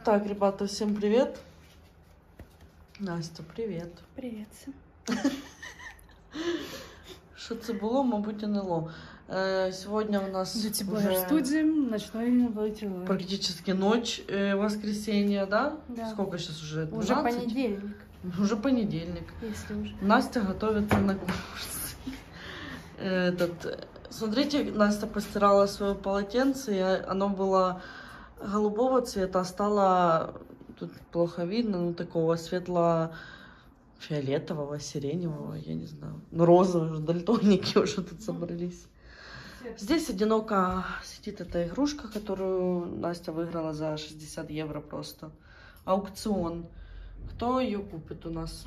Так, ребята, всем привет. Настя, привет. Привет. Що це було, мабуть, НЛО. Сегодня у нас в студии ночной вылетел. практически ночь воскресенья, да? Да. Сколько сейчас уже? 12? Уже понедельник. Уже понедельник. Если уже. Настя готовится на курс. Смотрите, Настя постирала свое полотенце, и оно было голубого цвета, а стало, тут плохо видно, ну такого светло-фиолетового, сиреневого, я не знаю. Ну, розового, дальтоники уже тут собрались. Здесь одиноко сидит эта игрушка, которую Настя выиграла за 60 евро просто. Аукцион. Кто ее купит у нас?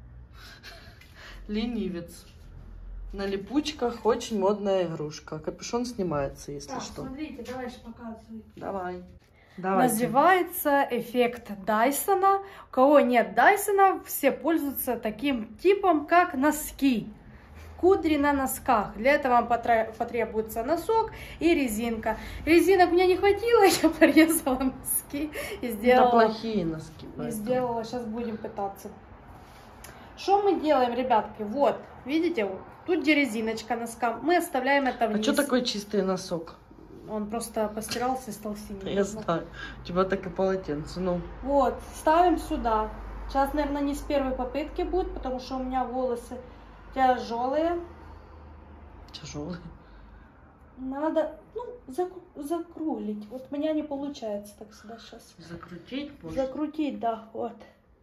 Ленивец. На липучках очень модная игрушка. Капюшон снимается, если так, что. Смотрите, давай же показывай. Давай. Называется эффект Дайсона. У кого нет Дайсона, все пользуются таким типом, как носки. Кудри на носках. Для этого вам потребуется носок и резинка. Резинок мне не хватило, я порезала носки и сделала. Это плохие носки. И сделала. Сейчас будем пытаться. Что мы делаем, ребятки? Вот, видите, тут где резиночка носка. Мы оставляем это вниз. А что такое чистый носок? Он просто постирался и стал синий. Я знаю. У тебя так и полотенце. Ну. Вот, ставим сюда. Сейчас, наверное, не с первой попытки будет, потому что у меня волосы тяжелые. Тяжелые. Надо, закрулить. Вот у меня не получается так сюда сейчас. Закрутить? Может? Закрутить, да, вот.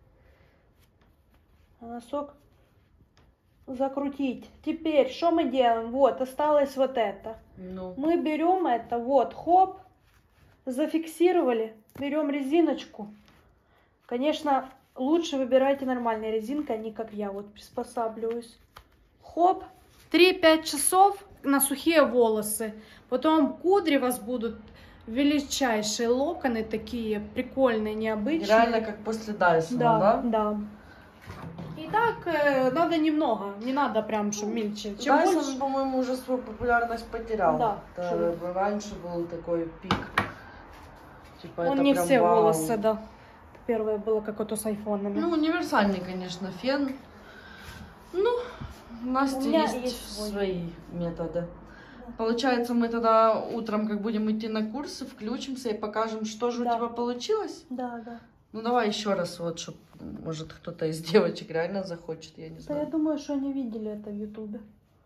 А носок закрутить. Теперь, что мы делаем? Вот, осталось вот это. Ну. Мы берем это, вот, хоп, зафиксировали. Берем резиночку. Конечно, лучше выбирайте нормальные резинки, а не как я, вот, приспосабливаюсь. Хоп, 3-5 часов на сухие волосы. Потом кудри у вас будут величайшие локоны, такие прикольные, необычные. Реально как после Дайсона, да? Да. И так надо немного, не надо прям, чтобы мельче. Чем Дайсон, больше... по-моему, уже свою популярность потерял. Да. Раньше был такой пик. Типа, Он это не прям все вау. волосы, да. Первое было как-то с айфонами. Ну, универсальный, конечно, фен. Ну, у Насти есть свои методы. Да. Получается, мы тогда утром, как будем идти на курсы, включимся и покажем, что же у тебя получилось? Да, да. Ну, давай еще раз, вот, чтобы, может, кто-то из девочек реально захочет, я не знаю. Да, я думаю, что они видели это в Ютубе.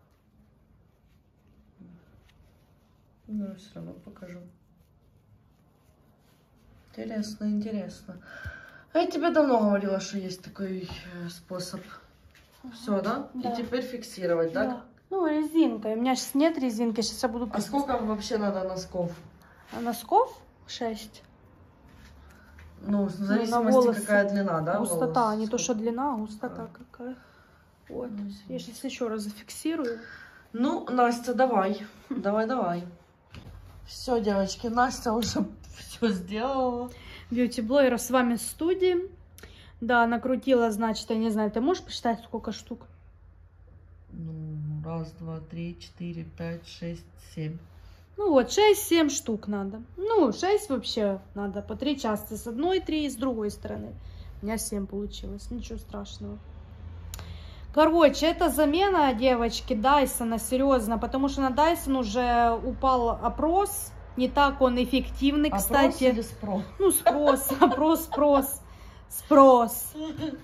Ну, все равно покажу. Интересно, интересно. А я тебе давно говорила, что есть такой способ. Все, да? Да. И теперь фиксировать, да? Да. Ну, резинкой. У меня сейчас нет резинки, сейчас я буду... А сколько вообще надо носков? А носков 6. Ну, в зависимости, какая длина, да? Густота, волос? не то, что длина, а густота какая. Вот. Я сейчас еще раз зафиксирую. Ну, Настя, давай. Давай. Все, девочки, Настя уже все сделала. Бьюти-блогер с вами в студии. Да, накрутила, значит, я не знаю, ты можешь посчитать, сколько штук? Ну, 1, 2, 3, 4, 5, 6, 7. Ну вот, 6-7 штук надо. Ну, 6 вообще надо, по 3 части. С одной 3, с другой стороны. У меня 7 получилось, ничего страшного. Короче, это замена, девочки, Дайсона, серьезно. Потому что на Дайсон уже упал опрос. Не так он эффективный, кстати. Опрос или спрос? Ну, спрос.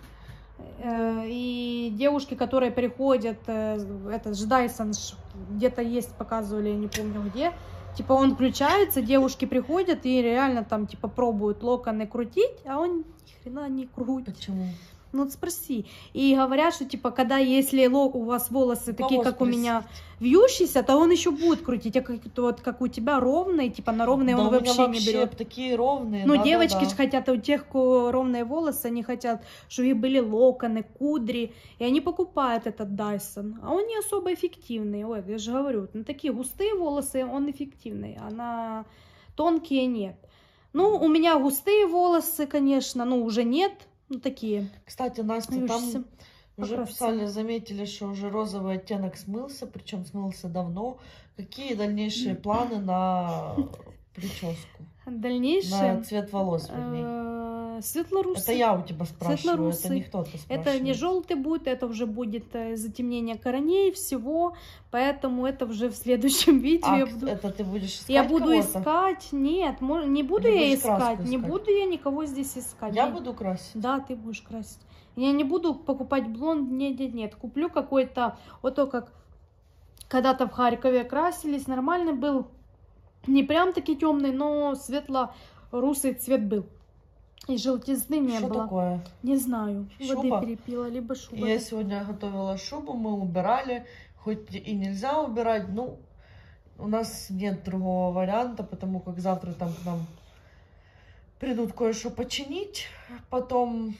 И девушки, которые приходят, этот же Дайсон где-то есть, показывали, я не помню где. Типа он включается, девушки приходят и реально там типа пробуют локоны крутить, а он ни хрена не крутит. Почему? Ну вот спроси. И говорят, что типа, когда если у вас волосы такие, как у меня, вьющиеся, то он еще будет крутить, а как у тебя ровные, типа на ровные да он вообще не берет. Такие ровные. Ну, девочки же хотят, у тех, у кого ровные волосы, они хотят, чтобы у них были локоны, кудри, и они покупают этот Дайсон. А он не особо эффективный. Ой, я же говорю, на такие густые волосы он эффективный, а на тонкие нет. Ну, у меня густые волосы, конечно, ну, уже нет. Ну, такие. Кстати, Настя, там уже писали, заметили, что уже розовый оттенок смылся, причем смылся давно. Какие дальнейшие планы на прическу? Дальнейшие? На цвет волос, вернее. Светлорусый. Это я у тебя спрашиваю, это Светлорусый. не кто-то спрашивает. Это не желтый будет, это уже будет затемнение корней, всего. Поэтому это уже в следующем видео. А я буду... это ты будешь искать Я буду кого-то? искать. Нет, не буду Или я будешь краску искать. Не искать? буду я никого здесь искать. Я буду красить? Да, ты будешь красить. Я не буду покупать блонд. Нет. Куплю какой-то, вот то, как когда-то в Харькове красились. Нормальный был. Не прям таки темный, но светло-русый цвет был. И желтизны не Что было. такое? Не знаю. Шуба? Воды перепила, либо шуба. Я сегодня готовила шубу, мы убирали. Хоть и нельзя убирать, ну, у нас нет другого варианта, потому как завтра там к нам придут кое-что починить. Потом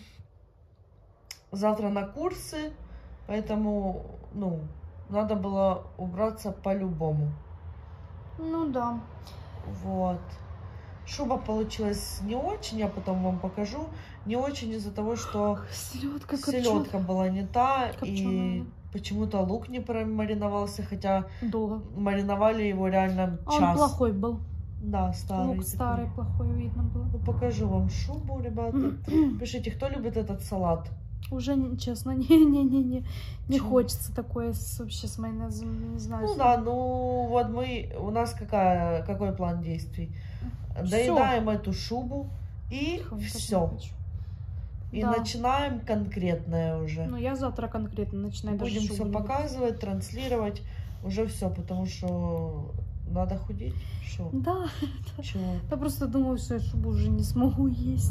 завтра на курсы, поэтому, ну, надо было убраться по-любому. Ну да. Вот. Шуба получилась не очень, я потом вам покажу. Не очень из-за того, что селедка была не та, и почему-то лук не промариновался, хотя долго мариновали его реально час. Он плохой был. Да, старый. Лук старый, плохой, видно было. Ну, покажу вам шубу, ребята. Пишите, кто любит этот салат. Уже, честно, не Почему? хочется такое вообще с майонезом, не знаю. Ну да, ну вот у нас какой план действий? Доедаем эту шубу и все. И да. начинаем конкретное уже. Ну я завтра конкретно начинаю. Будем все показывать, транслировать, уже все, потому что надо худеть. Шо? Да. Чего? Я просто думаю, что я шубу уже не смогу есть.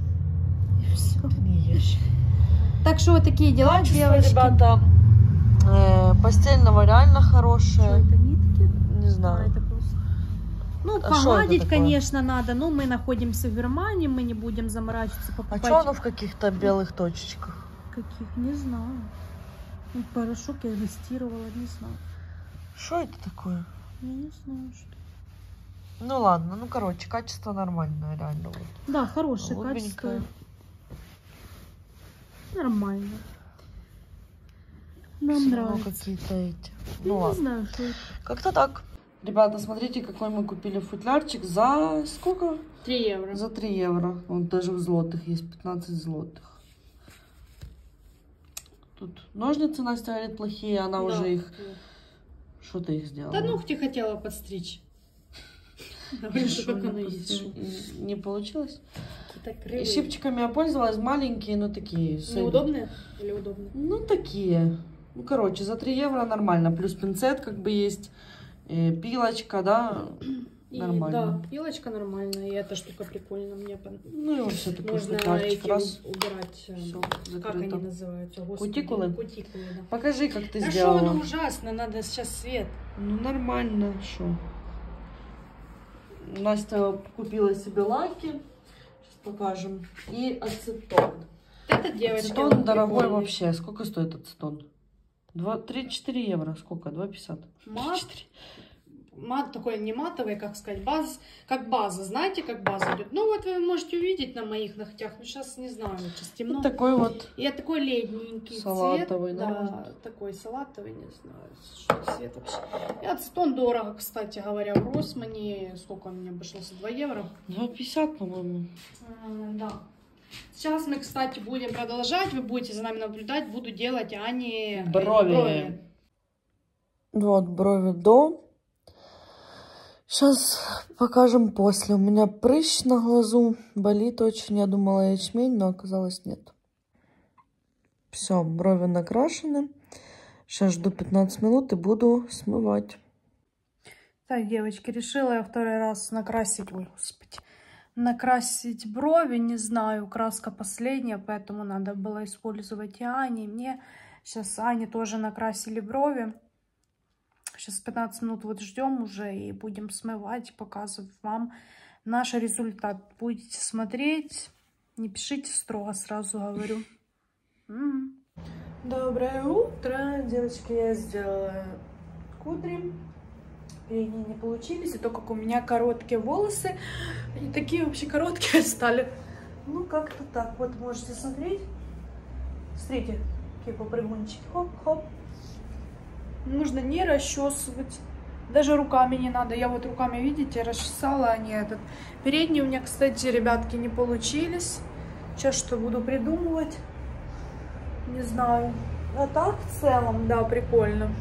И все. Не ешь. Так что вот такие дела, девочки. Ребята, постельного реально хорошее. Что это, нитки? Не знаю. Это просто... Ну, А погладить, конечно, надо, но мы находимся в Германии, мы не будем заморачиваться, покупать. А что оно в каких-то белых точечках? Каких? Не знаю. Ну, порошок я тестировала, не знаю. Что это такое? Я не знаю, что. Ну ладно, ну короче, качество нормальное, реально. Вот. Да, хорошее качество. Нормально. Нам все нравится. Какие-то эти. Ну, Ну ладно. не знаю, что это. Как-то так. Ребята, смотрите, какой мы купили футлярчик за сколько? 3 евро. За 3 евро. Он даже в злотых есть, 15 злотых. Тут ножницы Настя говорит плохие, она уже их... Что ты их сделала? Да ногти хотела подстричь. Не получилось? И Щипчиками я пользовалась, маленькие, но такие. Неудобные или удобные? Ну, такие. Ну, короче, за 3 евро нормально. Плюс пинцет как бы есть, пилочка, да, нормально. Да, пилочка нормальная, и эта штука прикольная мне понравилась. Ну, и вообще такой можно футлярчик. Раз. убирать, Всё, как они закрыто. называются? Господи, Кутикулы? Кутикулы, да. Покажи, как ты Да сделала. что, ну ужасно, надо сейчас свет. Ну, нормально, что. Настя купила себе лаки. Сейчас покажем. И ацетон. Это девочки. Ацетон дорогой вообще. Сколько стоит ацетон? 3-4 евро. Сколько? 2,50. Мат такой не матовый, как сказать, как база. Знаете, как база идет? Ну вот вы можете увидеть на моих ногтях. Ну сейчас не знаю, сейчас темно. Вот такой вот. И такой летненький салатовый, цвет. Да, такой салатовый, не знаю, что цвет вообще. И ацетон дорого, кстати говоря, в Росмане. Сколько он мне обошелся? 2 евро? 2,50, по-моему. Да. Сейчас мы, кстати, будем продолжать. Вы будете за нами наблюдать. Буду делать Ане брови. Вот, брови до. Сейчас покажем после. У меня прыщ на глазу. Болит очень. Я думала ячмень, но оказалось нет. Все, брови накрашены. Сейчас жду 15 минут и буду смывать. Так, девочки, решила я второй раз накрасить. Ой, господи. Накрасить брови, не знаю, краска последняя, поэтому надо было использовать и Ане, и мне. Сейчас Ане тоже накрасили брови. Сейчас 15 минут вот ждем уже и будем смывать, показывать вам наш результат. Будете смотреть, не пишите строго, сразу говорю. Доброе утро, девочки, я сделала кудри. Передние не получились, и то, как у меня короткие волосы, они такие вообще короткие стали. Ну, как-то так. Вот можете смотреть. Смотрите, какие попрыгунчики. Хоп-хоп. Нужно не расчесывать. Даже руками не надо. Я вот руками, видите, расчесала, они этот. Передние у меня, кстати, ребятки, не получились. Сейчас что буду придумывать, не знаю. А так в целом, да, прикольно.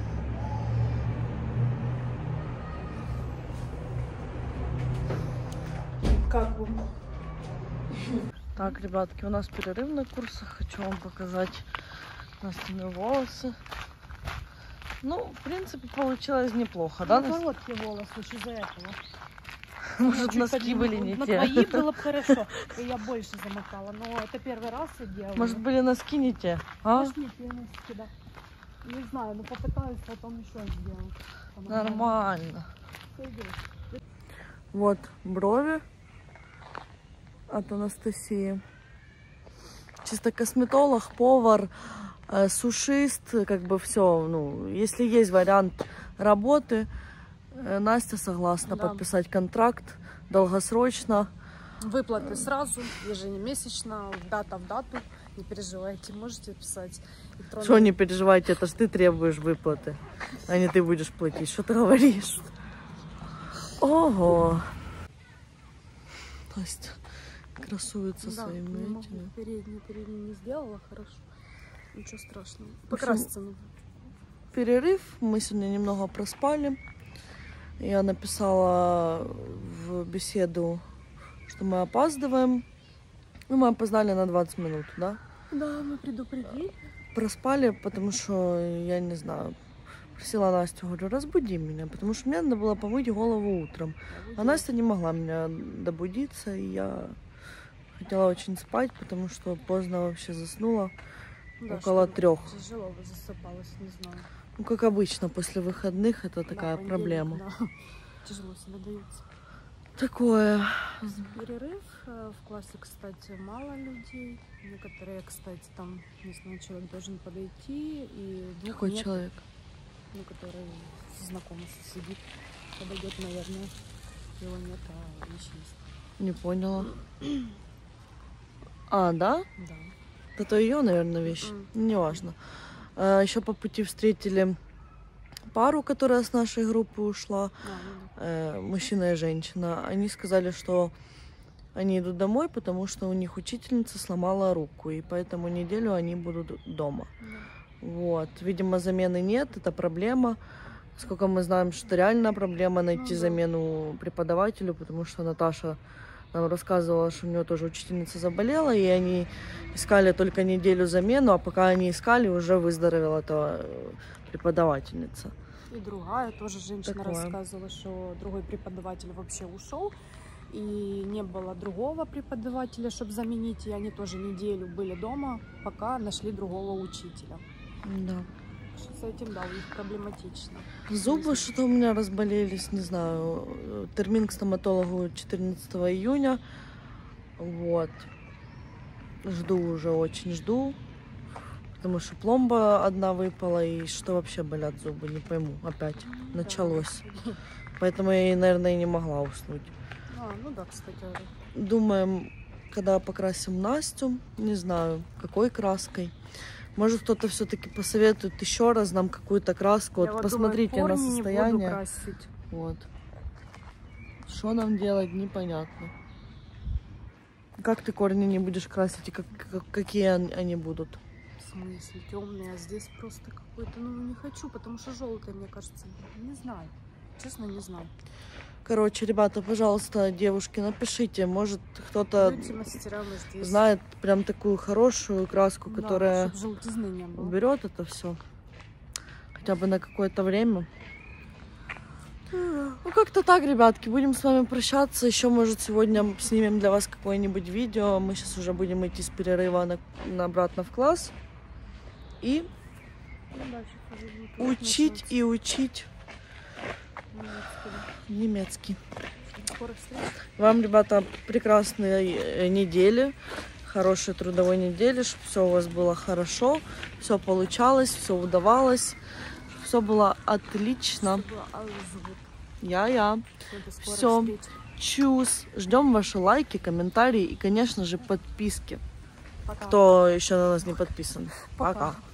Как вам? Так, ребятки, у нас перерыв на курсах. Хочу вам показать Настины волосы. Ну, в принципе, получилось неплохо, да? Короткие волосы, еще из-за этого. Может, носки были не на те. твои было бы хорошо, и я больше замотала. Но это первый раз я делала. Может, были носки не те? А? Может, не те носки, да. Не знаю, но попытаюсь потом еще сделать. Нормально. Пойдет. Вот брови от Анастасии. Чисто косметолог, повар, сушист, как бы все. Ну, если есть вариант работы, Настя согласна подписать контракт долгосрочно. Выплаты сразу, ежемесячно, дата в дату. Не переживайте, можете писать. Что не переживайте, это ж ты требуешь выплаты, а не ты будешь платить. Что ты говоришь? Ого! Настя красуется своими этими. Передние не сделала, хорошо. Ничего страшного. Покраситься нужно. Перерыв. Мы сегодня немного проспали. Я написала в беседу, что мы опаздываем. Ну, мы опоздали на 20 минут, да? Да, мы предупредили. Проспали, потому что, я не знаю, просила Настю, говорю, разбуди меня, потому что мне надо было помыть голову утром. А Настя не могла меня добудиться, и я хотела очень спать, потому что поздно вообще заснула, да, около 3. Тяжело засыпалась, не знаю. Ну, как обычно, после выходных это такая проблема. Да. Тяжело себе дается. Такое. Перерыв. В классе, кстати, мало людей. Некоторые, кстати, там, не знаю, человек должен подойти. И какой нет. Человек? Ну, который знакомый сидит. Подойдет, наверное. Его нет, а вещи есть. Не поняла. А, да? Да. Это ее, наверное, вещь. Неважно. Еще по пути встретили пару, которая с нашей группы ушла. Мужчина и женщина. Они сказали, что они идут домой, потому что у них учительница сломала руку, и поэтому неделю они будут дома. Вот. Видимо, замены нет, это проблема. Сколько мы знаем, что реально проблема найти замену преподавателю, потому что Наташа нам рассказывала, что у нее тоже учительница заболела, и они искали только неделю замену, а пока они искали, уже выздоровела эта преподавательница. И другая тоже женщина рассказывала, что другой преподаватель вообще ушел, и не было другого преподавателя, чтобы заменить, и они тоже неделю были дома, пока нашли другого учителя. Да. С этим, да, у них проблематично. Зубы что-то у меня разболелись, не знаю. Термин к стоматологу 14 июня. Вот. Жду уже, очень жду. Потому что пломба одна выпала, и что вообще болят зубы, не пойму. Опять началось. Поэтому я, наверное, и не могла уснуть. Ну да, кстати. Думаем, когда покрасим Настю, не знаю, какой краской. Может, кто-то все-таки посоветует еще раз нам какую-то краску. Вот посмотрите думаю, на состояние. Не буду красить. Вот. Что нам делать, непонятно. Как ты корни не будешь красить и какие они будут? В смысле, темные, а здесь просто какой-то, ну, не хочу, потому что желтый, мне кажется, не знаю. Честно, не знаю. Короче, ребята, пожалуйста, девушки, напишите, может кто-то знает прям такую хорошую краску, да, которая уберет это все, хотя бы на какое-то время. Ну, как-то так, ребятки, будем с вами прощаться. Еще, может, сегодня снимем для вас какое-нибудь видео. Мы сейчас уже будем идти с перерыва обратно в класс. И учить и учить немецкий. Вам, ребята, прекрасной недели, хорошей трудовой недели, чтобы все у вас было хорошо, все получалось, все удавалось, все было отлично. Все. Чус. Ждем ваши лайки, комментарии и, конечно же, подписки. Кто еще на нас не подписан. Пока.